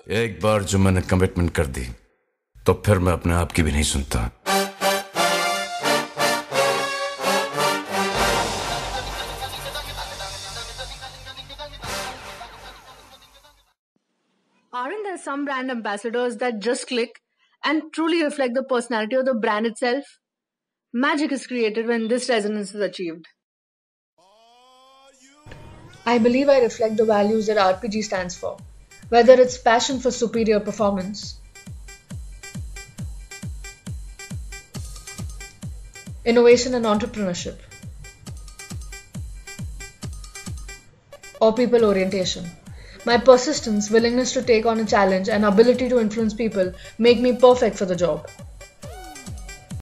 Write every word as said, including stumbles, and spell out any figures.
एक बार जो मैंने कमिटमेंट कर दी तो फिर मैं अपने आप की भी नहीं सुनता। Aren't there some brand ambassadors that just click and truly reflect the personality of the brand itself? Magic is created when this resonance is achieved. I believe I reflect the values that R P G stands for, whether it's passion for superior performance, innovation and entrepreneurship, or people orientation. My persistence, willingness to take on a challenge, and ability to influence people make me perfect for the job.